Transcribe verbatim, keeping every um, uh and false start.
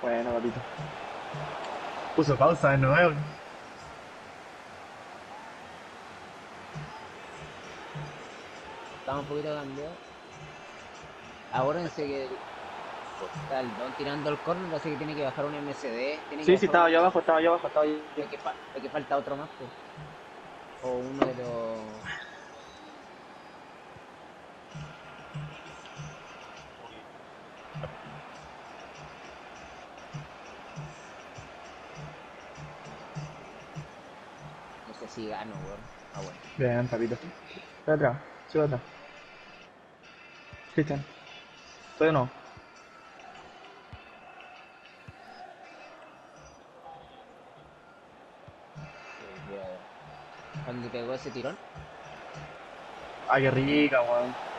Bueno, papito. Puso pausa de nuevo. Estamos un poquito cambiados. Acuérdense que está el Don tirando el córner, así que tiene que bajar un M C D. Tiene que Sí, sí, bajar estaba un... yo abajo, estaba yo abajo, estaba yo. Es que, fa- es que falta otro más, po. O uno de los... No sé si gano, weón. Ah, bueno. Bien, papito. Ve atrás, sube atrás. Cristian, todavía no. Sí, mira, cuando pegó ese tirón, Ay, qué rica, weón.